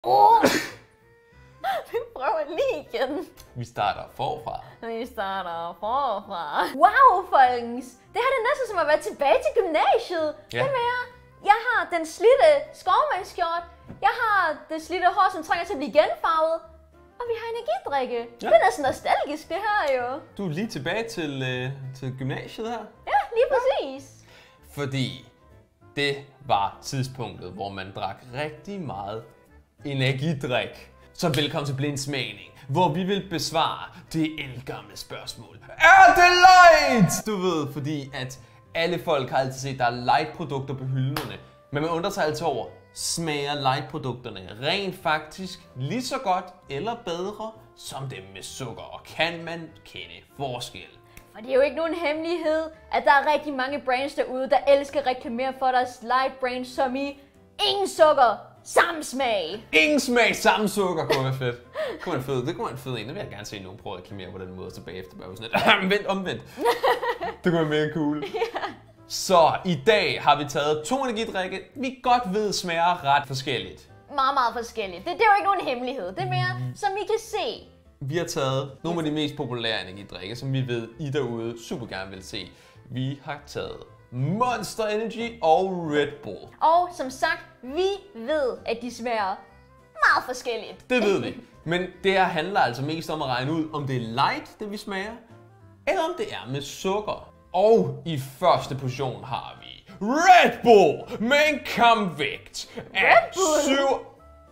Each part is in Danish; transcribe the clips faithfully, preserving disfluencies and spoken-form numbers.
Oh. Vi prøver lige igen. Vi starter forfra. Vi starter forfra. Wow, folkens! Det her er næsten som at være tilbage til gymnasiet. Ja. Det med jer. Jeg har den slidte skovmandskjort. Jeg har det slidte hår, som trænger til at blive genfarvet. Og vi har energidrikke. Ja. Det er næsten nostalgisk, det her jo. Du er lige tilbage til, øh, til gymnasiet her. Ja, lige præcis. Fordi det var tidspunktet, hvor man drak rigtig meget energidrik. Så velkommen til Blindsmagning, hvor vi vil besvare det ældgamle spørgsmål. Er det light? Du ved, fordi at alle folk har altid set, at der er light-produkter på hylderne. Men man undrer sig altid over, smager light-produkterne rent faktisk lige så godt eller bedre som dem med sukker? Og kan man kende forskel? Og det er jo ikke nogen hemmelighed, at der er rigtig mange brands derude, der elsker at reklamere for deres light brands, som i ingen sukker, samme smag. Ingen smag, samme sukker, kunne være fedt. Det kunne være fedt. Det kunne være en fed en. Det vil jeg gerne se nogen prøve at reklamere på den måde, og så bagefter bare sådan lidt, vent, omvendt. Det kunne være mere cool. Yeah. Så i dag har vi taget to energidrikke, vi godt ved smager ret forskelligt. Meget, meget forskelligt. Det, det er jo ikke nogen hemmelighed. Det er mere, som I kan se. Vi har taget nogle af de mest populære energidrikke, som vi ved, I derude super gerne vil se. Vi har taget Monster Energy og Red Bull. Og som sagt, vi ved, at de smager meget forskelligt. Det ved vi. Men det her handler altså mest om at regne ud, om det er light, det vi smager, eller om det er med sukker. Og i første position har vi Red Bull med en kampvægt af syv...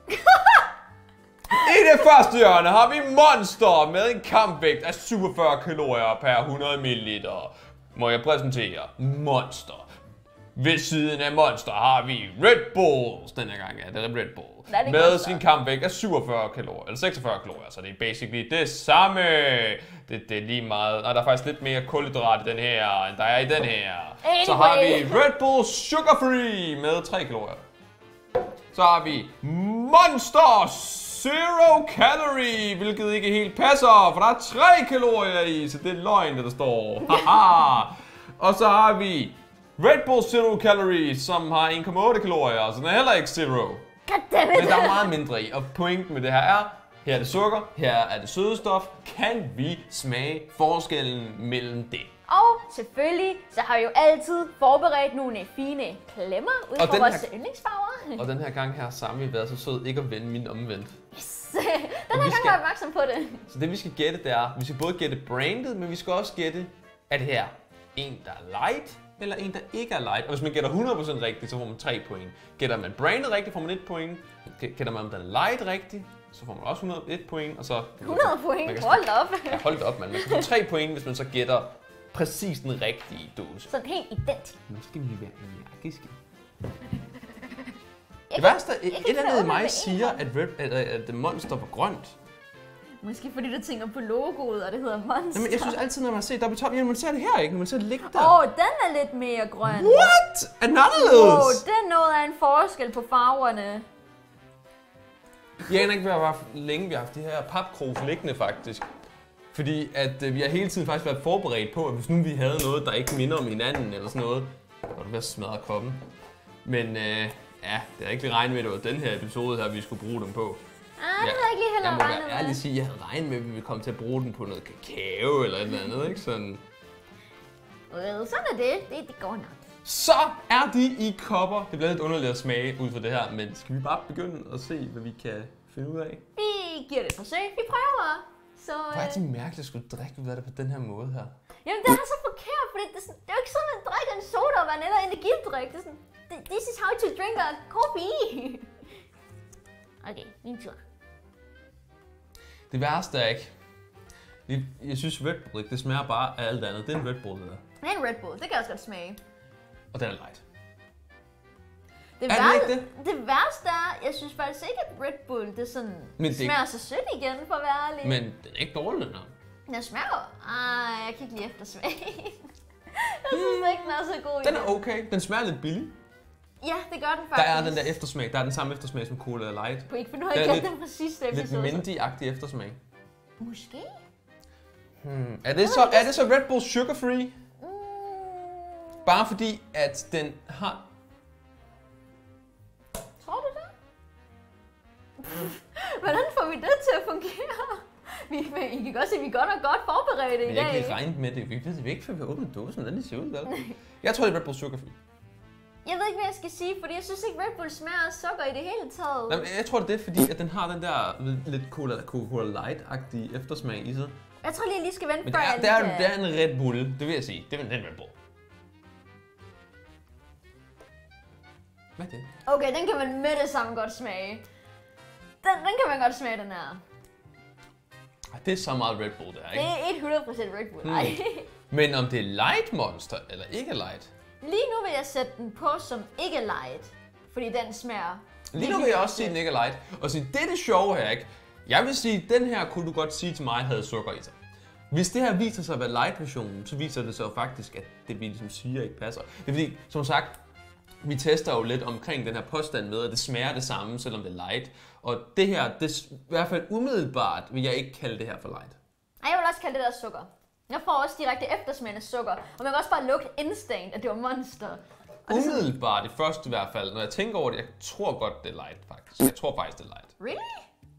I det første hjørne har vi Monster med en kampvægt af syvogfyrre kalorier per hundrede milliliter. Må jeg præsentere Monster. Ved siden af Monster har vi Red Bull. Den her gang er det Red Bull. Det med sin kampvægt af syvogfyrre kalorier, eller seksogfyrre kalorier, så det er basically det samme. Det, det er lige meget. Og der er faktisk lidt mere kulhydrat i den her, end der er i den her. Anyway. Så har vi Red Bull Sugar Free med tre kalorier. Så har vi Monster Zero Calorie, hvilket ikke helt passer, for der er tre kalorier i, så det er løgn, det der står. Haha. Og så har vi Red Bull Zero Calorie, som har en komma otte kalorier, så den er heller ikke zero. Men der er meget mindre i, og pointen med det her er, her er det sukker, her er det sødestof. Kan vi smage forskellen mellem det? Og selvfølgelig, så har vi jo altid forberedt nogle fine klemmer ud fra vores her... yndlingsfarver. Og den her gang her har Sami været så sød ikke at vende min omvendt. Yes. Den her gang skal... er jeg opmærksom på det. Så det vi skal gætte, det er, vi skal både gætte brandet, men vi skal også gætte, er det her en, der er light, eller en, der ikke er light. Og hvis man gætter hundrede procent rigtigt, så får man tre point. Gætter man brandet rigtigt, får man et point. Gætter man, om den er light rigtigt, så får man også hundrede et point. Og så, hundrede point? Hold op. Ja, hold op, man. Man kan få tre point, hvis man så gætter præcis den rigtige dose. Sådan helt identisk. Nu skal vi være energiske. Det værste, et eller andet i mig siger, at, Red, at, at Monster var grønt. Måske fordi du tænker på logoet, og det hedder Monster. Jamen, jeg synes altid, når man ser der på toppen, man ser det her ikke, når man ser det ligge der. Åh, oh, den er lidt mere grøn. What? Anderledes? Wow, det er noget af en forskel på farverne. Jeg aner ikke, hvor længe vi har haft de her papkrus liggende faktisk. Fordi at øh, vi har hele tiden faktisk været forberedt på, at hvis nu vi havde noget, der ikke minder om hinanden eller sådan noget, så var det ved at smadre koppen. Men øh, ja, det er ikke lige regnet med, at det var den her episode her, vi skulle bruge dem på. Ah, det havde jeg ikke lige heller regnet med. Jeg må være ærlig sige, at jeg havde regnet med, at vi ville komme til at bruge den på noget kakao eller et eller andet, ikke? Sådan. Well, sådan er det. det. Det går nok. Så er de i kopper. Det bliver lidt underligt at smage ud fra det her, men skal vi bare begynde at se, hvad vi kan finde ud af? Vi giver det et forsøg. Vi prøver. Så, Hvor er det mærkeligt at skulle drikke ud af det på den her måde her? Jamen, det er så forkert, fordi det er, sådan, det er jo ikke sådan, at man drikker en sodavand eller energidrik. Det er sådan, this is how to drink a coffee. Okay, min tur. Det værste er ikke. Jeg synes Red Bull, det smager bare af alt andet. Det er en Red Bull, det der. Det er en Red Bull, det kan jeg også godt smage. Og den er light. Det er værste, det ikke det? Det værste er, jeg synes faktisk ikke, at Red Bull det sådan men det smager ikke... så sødt igen, for at være ærlig. Men den er ikke dårlig, den her. Den smager... Ej, jeg kan ikke lide eftersmag. Jeg synes ikke, den er så god. Den er okay. Den smager lidt billig. Ja, det gør den faktisk. Der er den der eftersmag. Der er den samme eftersmag som Cola Light. Kunne ikke finde ud af at gætte den præcis episode. Lidt mindy-agtig eftersmag. Måske. Hmm. Er, det så, er det så Red Bull Sugar Free? Mm. Bare fordi, at den har... Tror du det? Hvordan får vi det til at fungere? Vi, I kan godt se, at vi er godt og godt forberedte i dag. Jeg har ikke lige regnet med det. Vi ved ikke, før vi har åbnet dåsen. Hvordan det ser ud, vel? Jeg tror, det er Red Bull sukkerfri. Jeg ved ikke, hvad jeg skal sige, fordi jeg synes ikke, Red Bull smager af sukker i det hele taget. Nej, jeg tror, det er fordi, at den har den der lidt Coca-Cola Light-agtige eftersmag i sig. Jeg tror lige, jeg lige skal vente, Men før det er, jeg det, er, lige det er en Red Bull, det vil jeg sige. Det er en Red Bull. Hvad er det? Okay, den kan man med det samme godt smage. Den, den kan man godt smage, den her. Det er så meget Red Bull, det er, ikke? Det er hundrede procent Red Bull, Hmm. nej. Men om det er Light Monster eller ikke Light? Lige nu vil jeg sætte den på som ikke light, fordi den smager... Lige nu vil jeg også sige, at den ikke er Light. Og sige, det er det sjove her, ikke? Jeg vil sige, at den her kunne du godt sige til mig havde sukker i sig. Hvis det her viser sig at være light-versionen, så viser det sig jo faktisk, at det vi ligesom siger ikke passer. Det er fordi, som sagt, vi tester jo lidt omkring den her påstand med, at det smager det samme, selvom det er light. Og det her, det, i hvert fald umiddelbart, vil jeg ikke kalde det her for light. Ej, jeg vil også kalde det der sukker. Jeg får også direkte eftersmag af sukker, og man kan også bare lugte instant, at det var Monster. Og Umiddelbart, det første i hvert fald, når jeg tænker over det, jeg tror godt, det er light faktisk. Jeg tror faktisk, det er light. Really?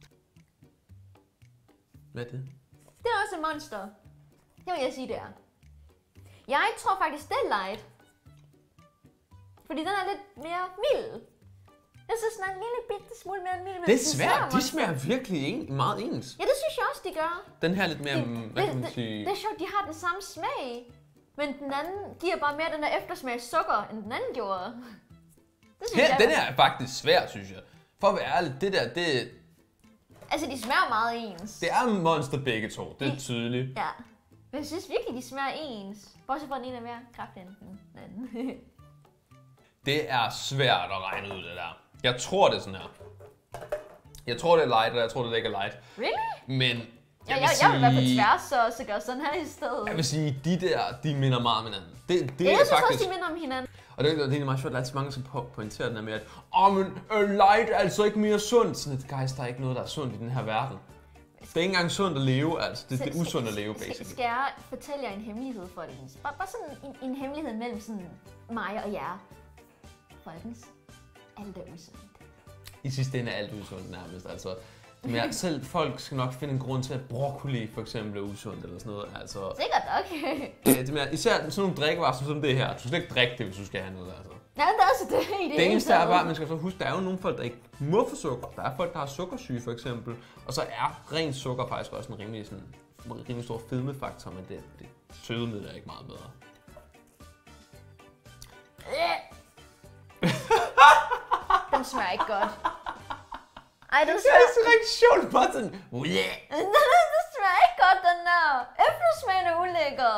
Hvad er det? Det er også en Monster. Det vil jeg sige, det er. Jeg tror faktisk, det er light. Fordi den er lidt mere mild. Jeg synes, den er en lille bitte smule mere mild. Det er svært. De smager virkelig en, meget ens. Ja, det synes jeg også, de gør. Den her lidt mere, Det, hvad kan man det, sige? det, det er sjovt, de har den samme smag. Men den anden giver bare mere den der eftersmag af sukker, end den anden gjorde. Det synes Her, jeg. den her er faktisk svær, synes jeg. For at være ærlig, det der, det, Altså, de smager meget ens. det er Monster begge to. Det er tydeligt. Ja. Men jeg synes virkelig, de smager ens. Bortset fra, den ene er mere kraftig end den anden. Det er svært at regne ud, det der. Jeg tror, det er sådan her. Jeg tror, det er light, og jeg tror, det ikke er light. Really? Men Ja, jeg vil jeg, jeg vil være på sige... tværs, så, så gør sådan her i stedet. Jeg vil sige, de der, de minder meget om hinanden. Det, det Ja, er jeg synes faktisk... også, de minder om hinanden. Og det er, det er egentlig meget sjovt, at der er altid mange, som po- pointerer den her med, at åh, men uh, light er altså ikke mere sundt. Sådan et, guys, der er ikke noget, der er sundt i den her verden. Det er ikke engang sundt at leve, altså. Det, det er usundt at leve, basically. Skal jeg fortælle jer en hemmelighed, folkens? Bare, bare sådan en, en hemmelighed mellem sådan mig og jer. Folkens, alt er usundt. I sidste ende er alt usundt nærmest, altså. Men selv folk skal nok finde en grund til, at broccoli for eksempel er usundt eller sådan noget, altså. Sikkert nok. Det er mere, især sådan nogle drikkevarer som det her. Du skal ikke drikke det, hvis du skal have noget, altså. Ja, det er også det i det Det eneste er bare, man skal så huske, der er jo nogle folk, der ikke må få sukker. Der er folk, der har sukkersyge for eksempel. Og så er rent sukker faktisk også en rimelig, sådan, en rimelig stor fedmefaktor, men det, det sødemiddel er ikke meget bedre. Den smager ikke godt. Ej, den Det smager... er så rigtig sjovt, bare sådan. Den smager ikke godt, den der. Eftersmagen er ulækker.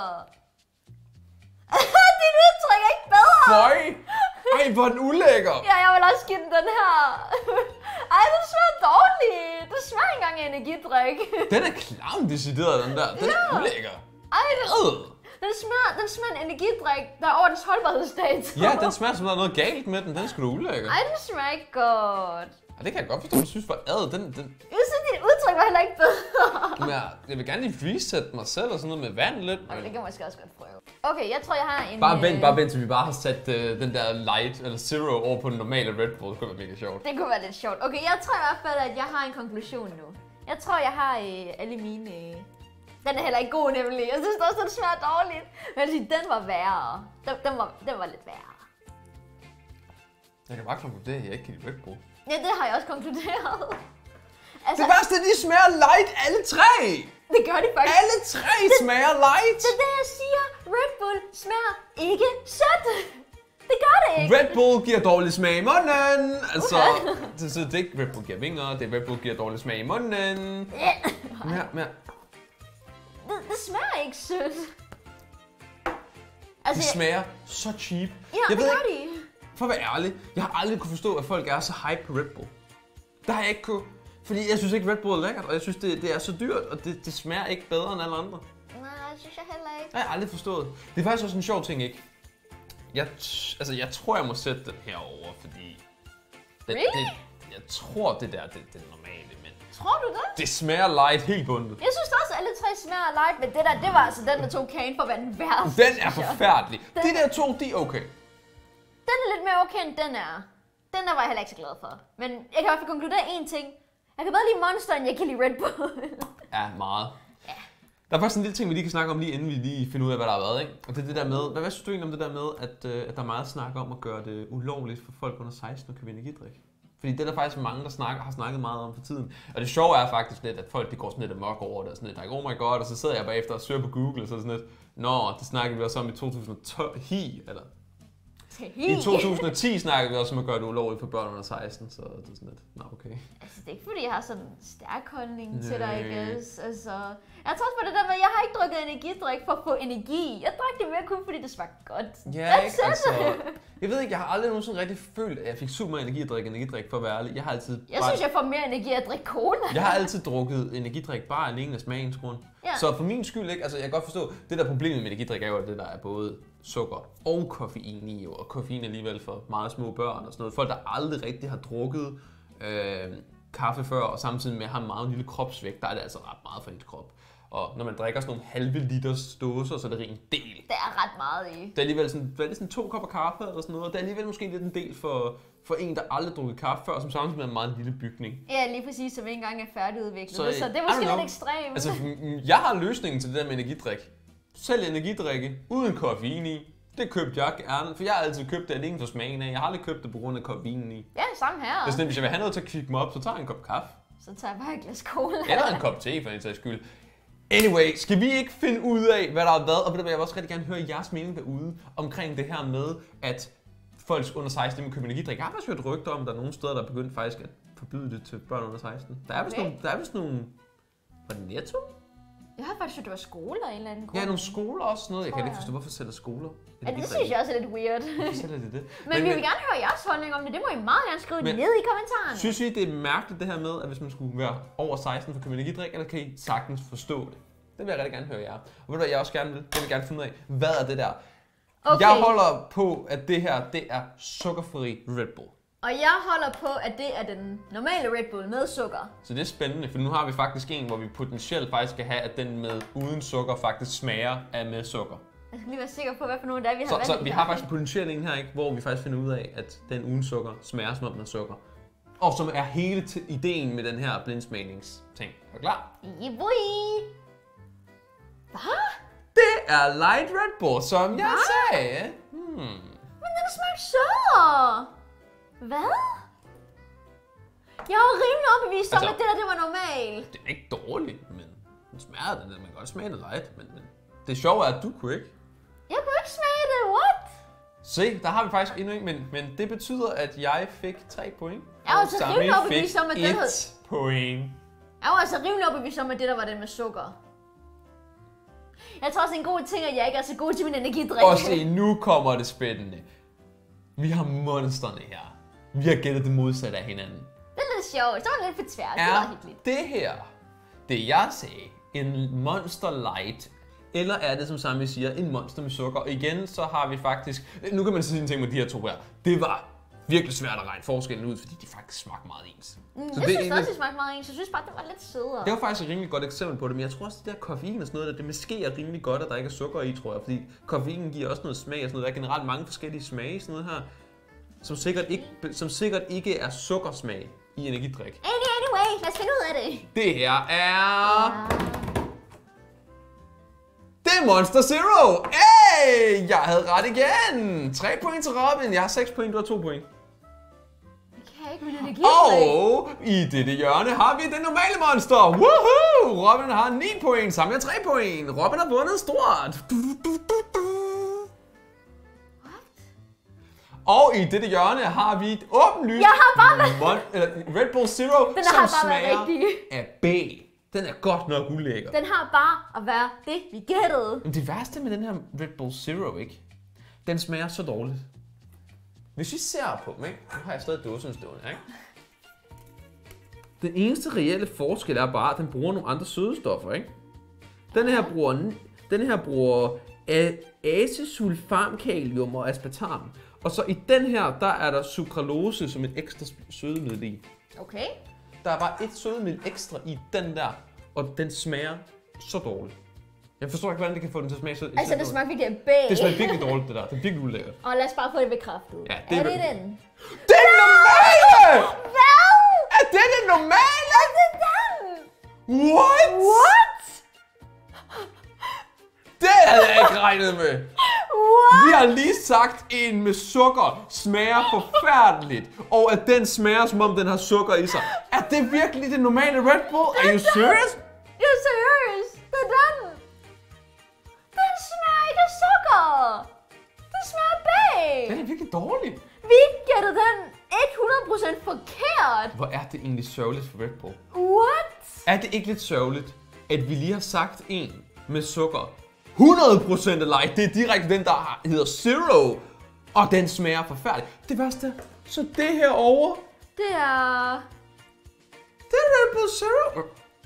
Dit udtryk er ikke bedre. Føj! Ej, hvor er den ulækker! Ja, jeg vil også give den den her. Ej, den smager dårligt. Det smager ikke engang af energidrik. Den er klam decideret, den der. Den er Ja. ulækker. Ej, den, Ad. den smager, den smager en energidrik, der er over dens holdbarhedsdato. Ja, den smager som der er noget galt med den. Den er sgu da ulækker. Ej, den smager ikke godt. Og det kan jeg godt forstå, at du synes var ad. Den, den, Jeg synes, dit udtryk var heller ikke bedre. men jeg, jeg vil gerne lige reset mig selv og sådan noget med vand lidt. Okay, det Men... kan jeg måske også godt prøve. Okay, jeg tror, jeg har en... Bare vent, øh, bare vent, til vi bare har sat øh, den der light eller zero over på den normale Red Bull. Det kunne være mega sjovt. Det kunne være lidt sjovt. Okay, jeg tror i hvert fald, at jeg har en konklusion nu. Jeg tror, jeg har øh, alle mine... Øh... Den er heller ikke god, nemlig. Jeg synes også, den smager dårligt. Men jeg vil sige, den var værre. Den, den, var, den var lidt værre. Jeg kan bare konkludere, at jeg ikke kan lide Red Bull. Ja, det har jeg også konkluderet. Altså, Det værste er, at de smager light alle tre! det gør de faktisk. Alle tre smager light! Det er det, jeg siger. Red Bull smager ikke sødt. Det gør det ikke. Red Bull giver dårlig smag i munden! Altså, det, så det er ikke Red Bull giver vinger, det er Red Bull giver dårlig smag i munden. Ja. Mere, mere. Det, det smager ikke sødt. De Altså, jeg- smager så cheap. ja, jeg det ved gør ikke, de. for at være ærlig, jeg har aldrig kunne forstå, at folk er så hype på Red Bull. Det har jeg ikke kunne. Fordi jeg synes ikke, Red Bull er lækkert, og jeg synes, det, det er så dyrt, og det, det smager ikke bedre end alle andre. Nej, det synes jeg heller ikke. Det har jeg aldrig forstået. Det er faktisk også en sjov ting, ikke? Jeg, t- altså, jeg tror, jeg må sætte den herover, fordi... Det, Really? det, jeg tror, det der, det, det er normale, men... Tror du det? Det smager light helt bundet. Jeg synes også, at alle tre smager light, men det der, det var altså den, der tog kagen for at være den værste. Den er synes jeg. forfærdelig. Den- De der to, de er okay. Den er lidt mere okay, end den er. Den der var jeg heller ikke så glad for. Men jeg kan i hvert fald konkludere én ting. Jeg kan bedre lide Monster, end jeg kan lide Red Bull. Ja, meget. Ja. Der er faktisk en lille ting, vi lige kan snakke om, lige inden vi lige finder ud af, hvad der har været, ikke? Og det er det der med, hvad, hvad synes du egentlig om det der med, at, øh, at der er meget snak om at gøre det ulovligt for folk under seksten at købe energidrik? Fordi det er der faktisk mange, der snakker, har snakket meget om for tiden. Og det sjove er faktisk lidt, at folk de går sådan lidt amok over det, og sådan lidt, like, oh my god, og så sidder jeg bagefter og søger på Google, og så er det sådan lidt, nå, det snakkede vi også om i to tusind og tolv, hi, eller... I to tusind og ti snakkede vi også om at gøre det ulovligt for børn under seksten, så det er sådan lidt, nå okay. Altså, det er ikke fordi, jeg har sådan en stærk holdning Nej. til dig, I guess. Altså, jeg tror også på det der med, at jeg har ikke drukket energidrik for at få energi. Jeg drak det mere kun, fordi det smagte godt. Ja, ikke? Altså, jeg ved ikke, jeg har aldrig nogensinde rigtig følt, at jeg fik super meget energi at drikke energidrik, for at være ærlig. Jeg har altid Jeg bare... synes, jeg får mere energi at drikke cola. Jeg har altid drukket energidrik bare alene af smagens grund. Ja. Så for min skyld, ikke? Altså, jeg kan godt forstå, det der problemet med energidrik er jo, at det der er både sukker og koffein i, og koffein alligevel for meget små børn og sådan noget. Folk, der aldrig rigtig har drukket øh, kaffe før, og samtidig med at have en meget lille kropsvægt, der er det altså ret meget for ens krop. Og når man drikker sådan nogle halve liters dåser, så er det en del. Det er ret meget i. Det er alligevel sådan, hvad er det, sådan to kopper kaffe eller sådan noget, og det er alligevel måske lidt en del for, for en, der aldrig har drukket kaffe før, som samtidig med en meget lille bygning. Ja, lige præcis, som ikke engang er færdigudviklet. Så, Så, så det er måske lidt lidt ekstremt. Altså, jeg har løsningen til det der med energidrik. Selv energidrikke, uden koffein i. Det købte jeg gerne, for jeg har altid købt det alene for smagen af. Jeg har aldrig købt det på grund af koffeinen i. Ja, samme her. Det er sådan, hvis jeg vil have noget til at kigge mig op, så tager jeg en kop kaffe. Så tager jeg bare et glas cola. Eller en kop te, for en sags skyld. Anyway, skal vi ikke finde ud af, hvad der har været? Og ved du hvad, jeg vil også rigtig gerne høre jeres mening derude omkring det her med, at folk under seksten må købe energidrik. Jeg har faktisk hørt rygter om, at der er nogle steder, der er begyndt faktisk at forbyde det til børn under seksten. Der er vist Okay. nogle, der er vist nogle... Var det Netto? Jeg har faktisk, at det var skoler af en eller anden grund. Ja, nogle skoler også noget. Jeg kan Tror ikke jeg. forstå, hvorfor sætter skoler Ja, det synes jeg også er lidt weird. Hvorfor sætter de det? Men, men vi vil gerne høre jeres holdning om det. Det må I meget gerne skrive Men- ned i kommentarerne. Synes I, det er mærkeligt det her med, at hvis man skulle være over seksten for at købe energidrik, eller kan I sagtens forstå det? Det vil jeg rigtig gerne høre jer. Og ved du hvad, jeg også gerne vil? Jeg vil gerne finde ud af, hvad er det der? Okay. Jeg holder på, at det her, det er sukkerfri Red Bull. Og jeg holder på, at det er den normale Red Bull med sukker. Så det er spændende, for nu har vi faktisk en, hvor vi potentielt faktisk kan have, at den med uden sukker faktisk smager af med sukker. Jeg skal lige være sikker på, hvad for nogle der er, vi har Så, valgt. så i vi her. har faktisk potentielt en her, ikke, hvor vi faktisk finder ud af, at den uden sukker smager som om den er sukker. Og som er hele t- ideen med den her blindsmagnings-ting. Er du klar? Jibui! Hvad? Det er Light Red Bull, som jeg Hvad? sagde. Hmm. Men den smager sødere! Hvad? Jeg var rimelig overbevist om, Altså- at det der, det var normalt. Det er ikke dårligt, men den smager den. Man kan godt smage det light, men, men det sjove er, at du kunne ikke. Jeg kunne ikke smage det, what? Se, der har vi faktisk endnu ikke, men, men det betyder, at jeg fik tre point. Jeg var og så Sami rimelig overbevist fik om, at den havde- et point. Jeg var altså rimelig overbevist om, at det der var den med sukker. Jeg tror også, det er en god ting, at jeg ikke er så god til min energidrik. Og se, nu kommer det spændende. Vi har monsterne her. Vi har gættet det modsatte af hinanden. Det er lidt sjovt. Så var det lidt for tværs. Det var Er hyggeligt. det her, det jeg sagde, en Monster Light, eller er det, som Sami siger, en monster med sukker? Og igen, så har vi faktisk... Nu kan man sige en ting med de her to her. Det var virkelig svært at regne forskellen ud, fordi de faktisk smagte meget ens. Mm, Så jeg det er synes egentlig- også, det smagte meget ens. Jeg synes bare, det var lidt sødere. Det var faktisk et rimelig godt eksempel på det, men jeg tror også, det der koffein og sådan noget, der, det måske er rimelig godt, at der ikke er sukker i, tror jeg. Fordi koffeinen giver også noget smag og sådan noget. Der er generelt mange forskellige smage, sådan noget her, som sikkert ikke, som sikkert ikke er sukkersmag i energidrik. Any, anyway, lad os finde ud af det. Det her er... Det er Monster Zero! Hey! Jeg havde ret igen! tre point til Robin. Jeg har seks point, du har to point. Jeg kan ikke min energidrik. Og i dette hjørne har vi den normale monster. Woohoo! Robin har ni point, Sami har tre point. Robin har vundet stort. Du, du, du, du. Og i dette hjørne har vi et åbenlyst Jeg har bare været- mon- eller Red Bull Zero, Den som har bare været smager rigtig. af B. Den er godt nok ulækker. Den har bare at være det, vi gættede. Men det værste med den her Red Bull Zero, ikke? Den smager så dårligt. Hvis vi ser på dem, ikke? Nu har jeg stadig dåsen stående, ikke? Den eneste reelle forskel er bare, at den bruger nogle andre sødestoffer, ikke? Den her bruger, den her bruger a- acesulfamkalium og aspartam. Og så i den her, der er der sukralose som et ekstra sødemiddel i. Okay. Der er bare et sødemiddel ekstra i den der, og den smager så dårligt. Jeg forstår ikke, hvordan det kan få den til at smage så... Altså, det smager virkelig af bag. Det smager virkelig dårligt, det der. Det er virkelig ulækkert. Og lad os bare få det bekræftet. Ja, det er er det vel- den? Det er normale! Hvad? Er det det normale? Er det den? What? What? Det havde jeg ikke regnet med. What? Vi har lige sagt, en med sukker smager forfærdeligt, og at den smager, som om den har sukker i sig. Er det virkelig det normale Red Bull? Are you serious? Jeg er seriøs. Det er den. Den smager ikke af sukker. Den smager bag. Den er virkelig dårlig. Vi gættede den hundrede procent forkert. Hvor er det egentlig sørgeligt for Red Bull? What? Er det ikke lidt sørgeligt, at vi lige har sagt en med sukker hundrede procent alike? Det er direkte den, der hedder Zero, og den smager forfærdeligt. Det værste er, så det her over. Det er... Det er Red Bull Zero.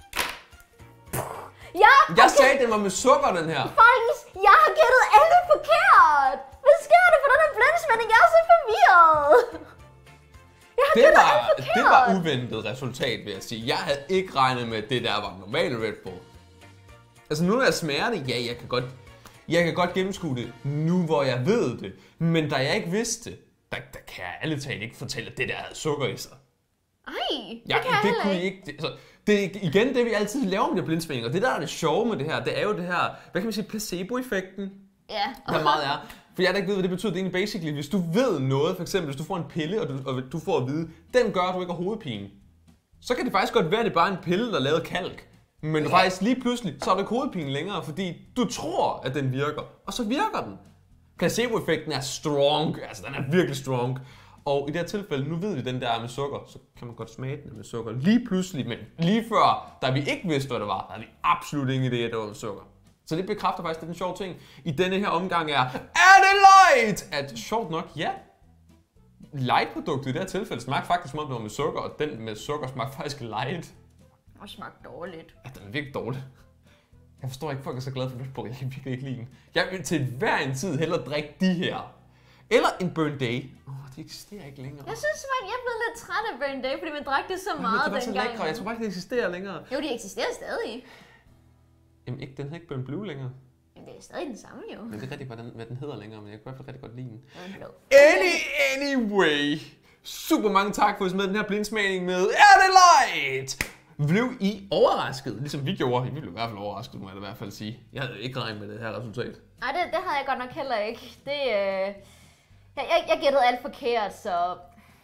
Ja, okay. Jeg sagde, den var med sukker, den her. Faktisk, jeg har gættet alle forkert. Hvad sker der for den her blindsmænding? Jeg er så forvirret. Jeg har Det gættet var, alle forkert. det var uventet resultat, vil jeg sige. Jeg havde ikke regnet med, at det der var normalt Red Bull. Altså nu når jeg smager det, ja, jeg kan godt, jeg kan godt gennemskue det, nu hvor jeg ved det. Men da jeg ikke vidste det, der, der kan jeg ærligt talt ikke fortælle, at det der havde sukker i sig. Ej, det Ja, kan jeg det heller kunne I ikke. ikke. Det, så, det er igen det, vi altid laver med de blindsmænding. Og det der er det sjove med det her, det er jo det her, hvad kan man sige, placebo-effekten. Ja. Hvad meget er. For jeg der ikke ved, hvad det betyder. Det er egentlig basically, hvis du ved noget, for eksempel hvis du får en pille, og du, og du får at vide, den gør, at du ikke har hovedpine. Så kan det faktisk godt være, at det er bare en pille, der er lavet kalk. Men ja. faktisk lige pludselig, så har du ikke hovedpine længere, fordi du tror, at den virker. Og så virker den. Placebo-effekten er strong. Altså, den er virkelig strong. Og i det her tilfælde, nu ved vi den der er med sukker, så kan man godt smage den med sukker. Lige pludselig, men lige før, da vi ikke vidste, hvad det var, der havde vi absolut ingen idé, at det var med sukker. Så det bekræfter faktisk, at den sjove ting i denne her omgang er, er det light? At sjovt nok, ja. Light-produktet i det her tilfælde smagte faktisk, som om det var med sukker, og den med sukker smagte faktisk light. Det smagte dårligt. Ja, den er virkelig dårlig. Jeg forstår ikke, folk er så glade for Red Bull. Jeg kan virkelig ikke lide den. Jeg vil til hver en tid hellere drikke de her. Eller en Burn Day. Åh, oh, de eksisterer ikke længere. Jeg synes, at jeg er blevet lidt træt af Burn Day, fordi man drak det så meget det var så dengang. lækre. Jeg tror bare ikke, det eksisterer længere. Jo, de eksisterer stadig. Jamen, ikke, den har ikke Burn Blue længere. Men det er stadig den samme jo. Men det er rigtig, hvad den, hvad den hedder længere, men jeg kan i hvert fald rigtig godt lide den. Den blå. Any, anyway. Super mange tak for at I med den her blindsmagning med Er det light? Blev I overrasket? Ligesom vi gjorde. I blev i hvert fald overrasket, må jeg da i hvert fald sige. Jeg havde ikke regnet med det her resultat. Nej, det, det havde jeg godt nok heller ikke. Det, øh... jeg, jeg, jeg gættede alt forkert, så...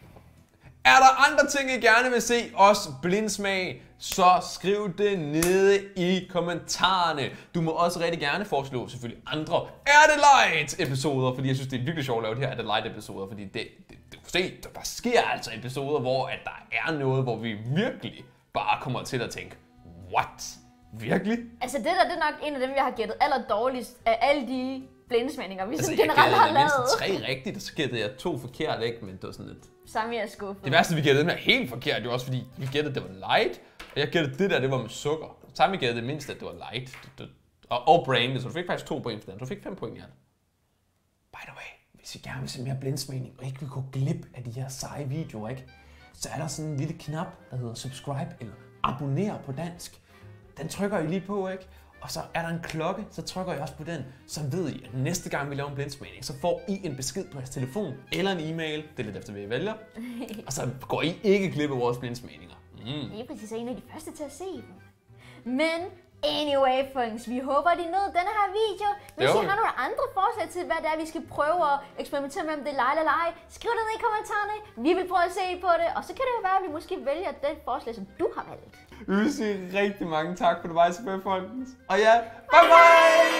Er der andre ting, I gerne vil se os blindsmag, så skriv det nede i kommentarerne. Du må også rigtig gerne foreslå selvfølgelig andre Er det light episoder, fordi jeg synes, det er virkelig sjovt at lave det her Er det light episoder, fordi det, det, det, se, der, der sker altså episoder, hvor at der er noget, hvor vi virkelig bare kommer til at tænke, what? Virkelig? Altså det der, det er nok en af dem, jeg har gættet aller dårligst af alle de blindsmagninger, vi Altså, sådan generelt har lavet. Altså, jeg gættede tre rigtigt, og så gættede jeg to forkert, ikke? Men det var sådan lidt... Samme jeg er skuffet. Det værste, vi gættede den her helt forkert, jo også fordi vi gættede, det var light, og jeg gættede det der, det var med sukker. Samme gættede det mindste, at det var light. Og, og branded, så du fik faktisk to point for den. Du fik fem point, Jan. By the way, hvis I gerne vil se mere blindsmagning, og ikke vil gå glip af de her seje videoer, ikke? Så er der sådan en lille knap, der hedder subscribe, eller abonner på dansk. Den trykker I lige på, ikke? Og så er der en klokke, så trykker I også på den, så ved I, at næste gang vi laver en blindsmagning, så får I en besked på jeres telefon eller en e-mail, det er lidt efter, hvad I vælger, og så går I ikke glip af vores blindsmagninger. Mm. I er præcis en af de første til at se dem. Men anyway, folkens, vi håber, at I nød denne her video. Hvis Jo. I har nogle andre forslag til, hvad det er, vi skal prøve at eksperimentere med, om det er leg eller leg, skriv det ned i kommentarerne. Vi vil prøve at se på det, og så kan det jo være, at vi måske vælger det forslag, som du har valgt. Vi vil sige rigtig mange tak for det, var, folkens. Og ja, bye bye!